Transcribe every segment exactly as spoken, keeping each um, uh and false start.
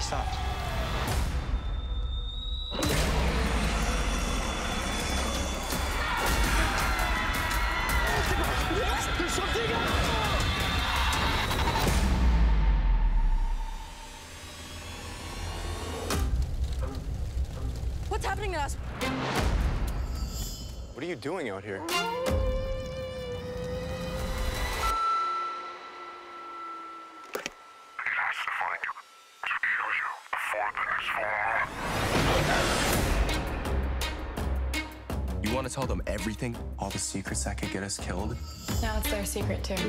stopped. There's something up! What's happening to us? What are you doing out here? You want to tell them everything? All the secrets that could get us killed? Now it's their secret, too.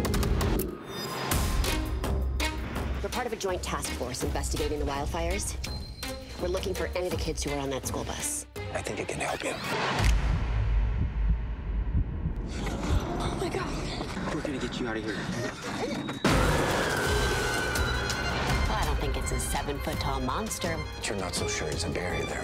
We're part of a joint task force investigating the wildfires. We're looking for any of the kids who were on that school bus. I think it can help you. Oh, my God. We're gonna get you out of here. Well, I don't think it's a seven-foot-tall monster. But you're not so sure he's a bear either.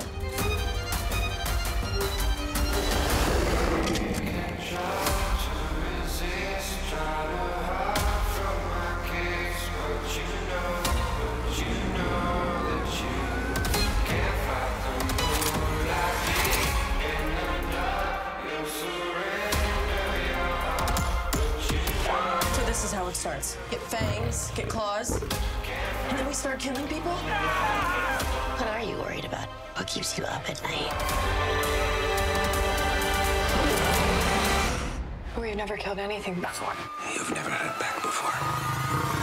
This is how it starts. Get fangs, get claws, and then we start killing people? What are you worried about? What keeps you up at night? We've never killed anything before. You've never had it back before.